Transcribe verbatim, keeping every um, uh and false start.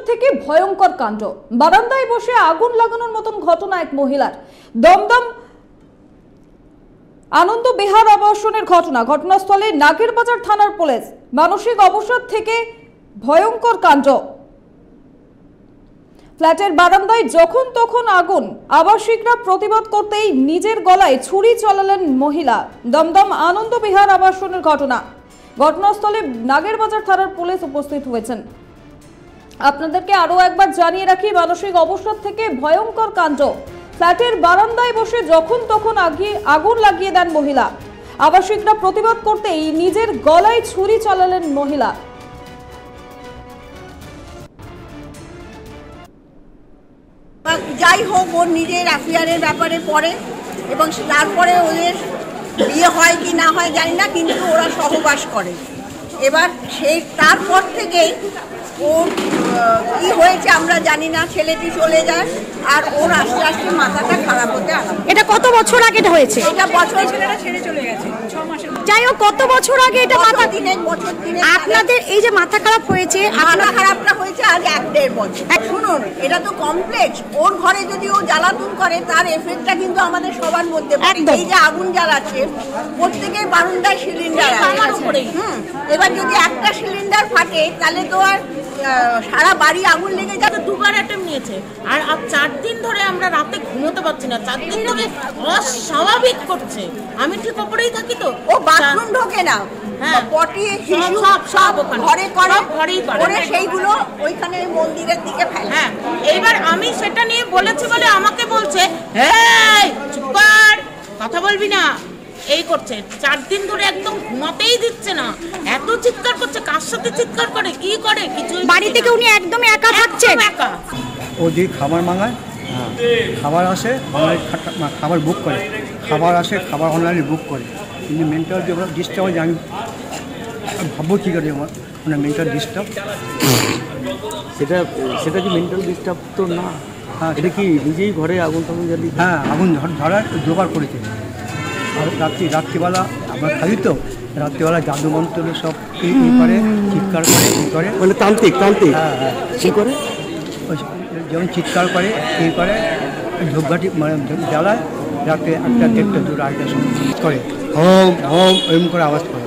থেকে ভয়ঙ্কর কাণ্ড। বারান্দায় বসে আগুন লাগানোর মতন ঘটনা এক মহিলার। দমদম আনন্দ বিহার আবাসনের ঘটনা। ঘটনাস্থলে নাগেরবাজার থানার পুলিশ। মানসিক অবসাদ থেকে ভয়ঙ্কর কাণ্ড। ফ্ল্যাটের বারান্দায় যখন তখন আগুন। আবাসিকরা প্রতিবাদ করতেই নিজের গলায় ছুরি চালালেন মহিলা। দমদম আনন্দ বিহার আবাসনের ঘটনা। ঘটনাস্থলে নাগেরবাজার থানার পুলিশ উপস্থিত হয়েছেন। আপনাদেরকে আরো একবার জানিয়ে রাখি, মানসিক অবসাদ থেকে ভয়ঙ্কর কাণ্ড। ফ্ল্যাটের বারান্দায় বসে যখন তখন আগুন লাগিয়ে দেন মহিলা। আবাসিকরা প্রতিবাদ করতেই নিজের গলায় ছুরি চালালেন মহিলা। যাই হোক, ওর নিজের অ্যাফেয়ারের ব্যাপারে পড়ে এবং তারপরে ওদের বিয়ে হয় কি না হয় জানি না, কিন্তু ওরা সহবাস করে। এবার সেই তারপর থেকেই ওর কি হয়েছে আমরা জানি না, ছেলেটি চলে যায় আর ওর আস্তে আস্তে মাথাটা খারাপ হতে আরম্ভ। এটা কত বছর আগে এটা হয়েছে? এটা বছর ছেলেটা ছেড়ে চলে গেছে ছ মাসের। যাই হোক, কত বছর আগে এটা মাথা দিনের বছর দিনে আপনাদের এই যে মাথা খারাপ হয়েছে, মাথা খারাপটা হয়েছে আজ এক দেড় বছর। শুনুন, এটা তো কমপ্লেক্স। ওর ঘরে যদি ও জ্বালাতন করে তার এফেক্টটা কিন্তু আমাদের সবার মধ্যে পড়ে। এই যে আগুন জ্বালাচ্ছে, প্রত্যেকের বারান্দায় সিলিন্ডার আছে। হুম, এবার যদি একটা সিলিন্ডার ফাটে তাহলে তো আর সারা বাড়ি আগুন লেগে যাবে। দুবার অ্যাটেম্প নিয়েছে আর আজ চার দিন ধরে আমরা রাতে ঘুমোতে পারছি না। চার দিন ধরে অস্বাভাবিক করছে। আমি ঠিক ওপরেই থাকি তো, ও বাথরুম ঢোকে না, হ্যাঁ পটি শিশু সব সব ঘরে করে, ঘরেই করে সেইগুলো ওইখানে মন্দিরের দিকে ফেলে। হ্যাঁ, এইবার আমি সেটা নিয়ে বলেছি বলে আমাকে বলছে, হ্যাঁ চুপ কর, কথা বলবি না, এই করছে। চার দিন ধরে একদম ঘুমাতেই দিচ্ছে না, এত চিৎকার করছে। কার সাথে চিৎকার করে, কি করে, কিছু বাড়ি থেকে উনি একদম একা থাকছেন। একা ও যে খাবার মাঙায়, খাবার আসে অনলাইন, খাবার বুক করে, খাবার আসে খাবার অনলাইনে বুক করে। কিন্তু মেন্টাল যে ডিস্টার্ব হয়, আমি ভাববো কী করে আমার মানে মেন্টাল ডিস্টার্ব। সেটা সেটা কি মেন্টাল ডিস্টার্ব তো না? হ্যাঁ, এটা কি নিজেই ঘরে আগুন টাগুন জ্বালিয়ে? হ্যাঁ, আগুন ধরার জোগাড় করেছে। আর রাত্রি রাত্রিবেলা আমরা খালি তো, রাত্রিবেলা জাদু মন্ত্র সব ই করে, চিৎকার করে, ই করে, মানে তান্ত্রিক তান্ত্রিক হ্যাঁ হ্যাঁ কী করে? যেমন চিৎকার করে, ই করে, ঝোপঘাটি মানে জ্বালায়। রাত্রে একটা দেড়টা দু আড়াইটার সময় করে হোম হোম এরকম করে আওয়াজ করে।